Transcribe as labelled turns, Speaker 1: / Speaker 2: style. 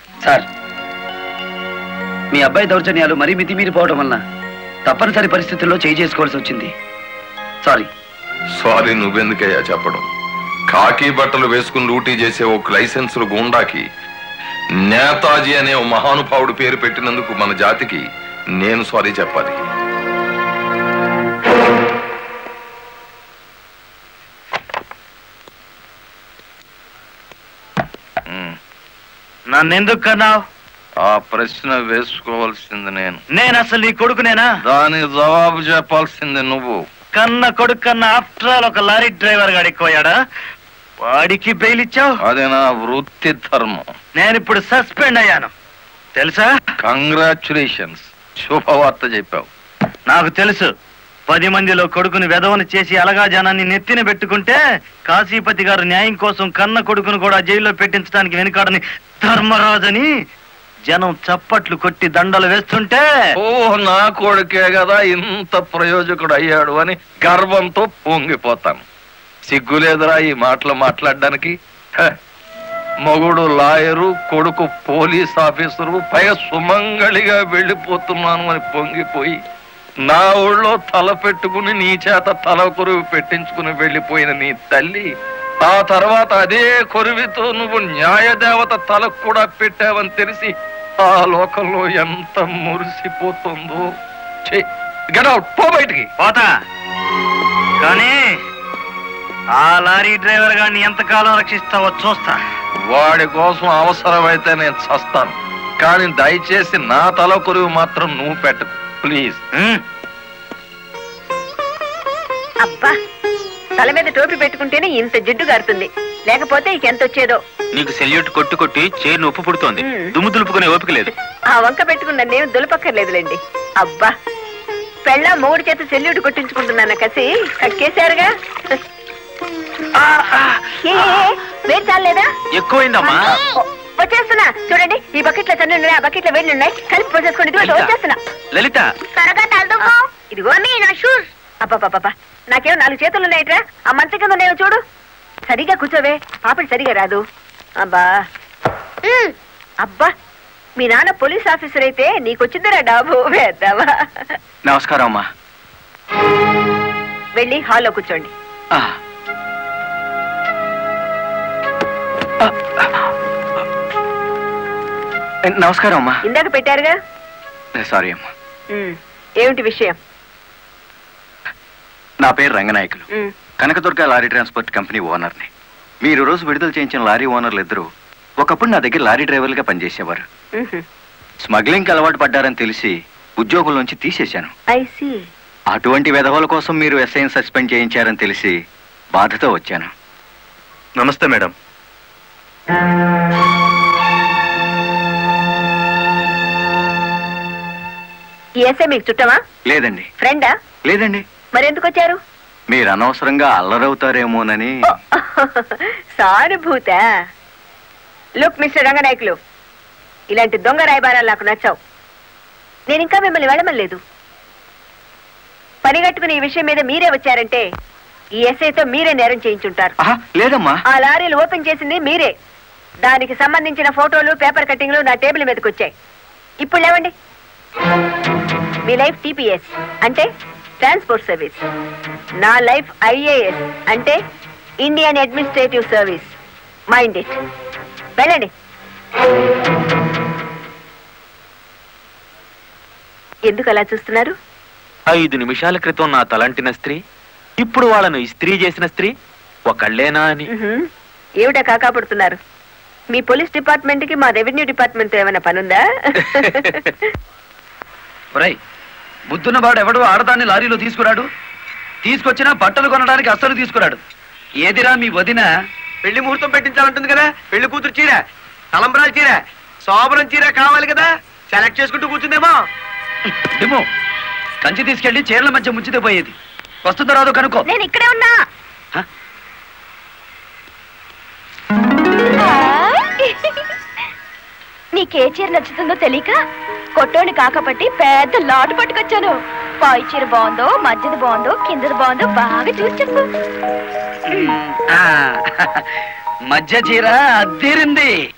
Speaker 1: Sir, మీ అబ్బాయి దౌర్జన్యాలు మరీ మితిమీరిపోవడం వలన తప్పనిసరి పరిస్థితుల్లో చేసుకోవాల్సి వచ్చింది. సారీ.
Speaker 2: సారీ నువ్వెందుకయ్యా చెప్పడం? కాకి బట్టలు వేసుకుని డ్యూటీ చేసే ఒక లైసెన్సులు గూండాకి నేతాజీ అనే ఓ మహానుభావుడు పేరు పెట్టినందుకు మన జాతికి నేను సారీ చెప్పాలి.
Speaker 3: నన్నెందుకు కన్నావు?
Speaker 2: ఆ ప్రశ్న వేసుకోవాల్సింది నేను
Speaker 3: అసలు నీ కొడుకునేనా?
Speaker 2: దానికి జవాబు చెప్పాల్సింది నువ్వు.
Speaker 3: కన్న కొడుకు కన్నా ఆఫ్టర్ ఆల్ ఒక లారీ డ్రైవర్ గాడు ఎక్కువయ్యాడా? వాడికి బెయిల్ ఇచ్చావు?
Speaker 2: అది నా వృత్తి ధర్మం.
Speaker 3: నేను ఇప్పుడు సస్పెండ్ అయ్యాను తెలుసా?
Speaker 2: కంగ్రాచులేషన్స్, శుభవార్త చెప్పావు.
Speaker 3: నాకు తెలుసు. 10 మందిలో కొడుకుని వెధవని చేసి అలగా జనాన్ని నెత్తిన పెట్టుకుంటే కాశీపతి గారు న్యాయం కోసం కన్న కొడుకును కూడా జైల్లో పెట్టించడానికి వెనుకాడని ధర్మరాజని జనం చప్పట్లు కొట్టి దండలు వేస్తుంటే,
Speaker 2: ఓ నా కొడుకే కదా ఇంత ప్రయోజకుడు అయ్యాడు అని గర్వంతో పొంగిపోతాను. సిగ్గులేదురా ఈ మాటలు మాట్లాడడానికి? మగుడు లాయరు, కొడుకు పోలీస్ ఆఫీసరు, పైగా సుమంగళిగా వెళ్ళిపోతున్నాను అని పొంగిపోయి నా ఊళ్ళో తల పెట్టుకుని నీ చేత తల కొరువు పెట్టించుకుని వెళ్ళిపోయిన నీ తల్లి ఆ తర్వాత అదే కొరువితో నువ్వు న్యాయదేవత తలకు కూడా పెట్టావని తెలిసి ఆ లోకంలో ఎంత మురిసిపోతుందో. పో బయటికి.
Speaker 3: పోతా, కానీ ఆ లారీ డ్రైవర్ గారిని ఎంతకాలం రక్షిస్తావో చూస్తా.
Speaker 2: వాడి కోసం అవసరమైతే నేను చస్తాను, కానీ దయచేసి నా తల కొరువు మాత్రం నువ్వు పెట్టకు ప్లీజ్.
Speaker 4: అబ్బా, తల మీద టోపీ పెట్టుకుంటేనే ఇంత జిడ్డు గారుతుంది, లేకపోతే ఇంకెంత వచ్చేదో.
Speaker 3: నీకు సెల్యూట్ కొట్టు కొట్టి చేరు ఉప్పు పుడుతోంది, దుమ్ము దులుపుకునే ఓపిక లేదు.
Speaker 4: ఆ వంక పెట్టుకున్న నేను దులపక్కర్లేదులేండి. అబ్బా, పెళ్ళ మూడు చేత సెల్యూట్ కొట్టించుకుంటున్నాను కసి కక్కేశారుగా. వేడి చాలేదా?
Speaker 3: ఎక్కువైందమ్మా.
Speaker 4: వచ్చేస్తున్నా చూడండి, ఈ బకెట్లో తన్ను ఉన్నాయి, ఆ బకెట్లో వేళ్ళు ఉన్నాయి, కలిపి పోసేసుకోండి. వచ్చేస్తున్నా.
Speaker 3: లలిత,
Speaker 4: త్వరగా తలదుకో. ఇదిగో నా షూస్. అబ్బాబాబా, నాకేమో 4 చేతులు ఉన్నాయిట్రా. ఆ మంచం కింద నేను చూడు. సరిగా కూర్చోవే, పాపడి సరిగా రాదు. అబ్బా అబ్బా, మీ నాన్న పోలీస్ ఆఫీసర్ అయితే నీకొచ్చిందిరా డాబు వేద్దావా.
Speaker 3: నమస్కారం అమ్మా.
Speaker 4: వెళ్ళి హాల్లో కూర్చోండి.
Speaker 3: నమస్కారం అమ్మా.
Speaker 4: ఇందాక పెట్టారుగా.
Speaker 3: సారీ అమ్మా.
Speaker 4: ఏమిటి విషయం?
Speaker 3: నా పేరు Ranganayakulu, Kanakadurga lorry transport company ఓనర్ని. మీరు రోజు విడుదల చేయించిన లారీ ఓనర్లు ఇద్దరు ఒకప్పుడు నా దగ్గర లారీ డ్రైవర్లుగా పనిచేసేవారు. స్మగ్లింగ్ అలవాటు పడ్డారని తెలిసి ఉద్యోగుల నుంచి తీసేశాను. అటువంటి వెధవల కోసం మీరు ఎస్ఐని సస్పెండ్ చేయించారని తెలిసి బాధతో వచ్చాను. నమస్తే మేడం.
Speaker 4: ఈ ఎస్ఐ మీకు చుట్టమా?
Speaker 3: లేదండి.
Speaker 4: ఫ్రెండా?
Speaker 3: లేదండి.
Speaker 4: మరెందుకు వచ్చారు?
Speaker 3: మీరు అనవసరంగా అల్లరవుతారేమోనని.
Speaker 4: సానుభూత. లుక్ మిస్టర్ రంగనాయకులు, ఇలాంటి దొంగ రాయబారాలు నాకు నచ్చావు. నేను ఇంకా మిమ్మల్ని వెళ్ళమలేదు. పనిగట్టుకుని ఈ విషయం మీద మీరే వచ్చారంటే ఈ ఎస్ఐతో మీరే నేరం చేయించుంటారు.
Speaker 3: లేదమ్మా,
Speaker 4: ఆ లారీలు ఓపెన్ చేసింది మీరే. దానికి సంబంధించిన ఫోటోలు, పేపర్ కట్టింగ్లు నా టేబుల్ మీదకి వచ్చాయి. ఇప్పుడు లేవండి. మీ లైఫ్ టీపీఎస్ అంటే ట్రాన్స్పోర్ట్ సర్వీస్, నా లైఫ్ ఐఏఎస్ అంటే Indian administrative service. Mind it. వెళ్ళండి. ఎందుకు అలా చూస్తున్నారు?
Speaker 3: 5 నిమిషాల క్రితం నా తలంటిన స్త్రీ ఇప్పుడు వాళ్ళను ఇస్త్రీ చేసిన స్త్రీ ఒకళ్ళేనా అని.
Speaker 4: ఏమిటా కాకాపడుతున్నారు? మీ పోలీస్ డిపార్ట్మెంట్ కి మా రెవెన్యూ డిపార్ట్మెంట్ ఏమైనా పనుందా?
Speaker 1: బుద్ధున్నవాడు ఎవడు ఆడదాన్ని లారీలో తీసుకురాడు. తీసుకొచ్చినా బట్టలు కొనడానికి అస్సలు తీసుకురాడు. ఏదిరా మీ వదిన?
Speaker 5: పెళ్లి ముహూర్తం పెట్టించాలంటుంది కదా. పెళ్లి కూతురు చీర, తలంబ్రాల చీర, శోభనం చీర కావాలి కదా. సెలెక్ట్ చేసుకుంటూ కూర్చుందేమో.
Speaker 1: డెమో కంచి తీసుకెళ్లి చీరల మధ్య ముంచితే పోయేది. వస్తుందో రాదో కనుక్కో.
Speaker 4: నేను ఇక్కడే ఉన్నా. నీకే చీర నచ్చుతుందో తెలియక కొట్టోని కాకపట్టి పెద్ద లాటు పట్టుకొచ్చాను. పై చీర బాగుందో, మధ్యది బాగుందో, కిందది బాగుందో బాగా చూసి చెప్పు.
Speaker 1: మధ్య చీర అద్దీరింది.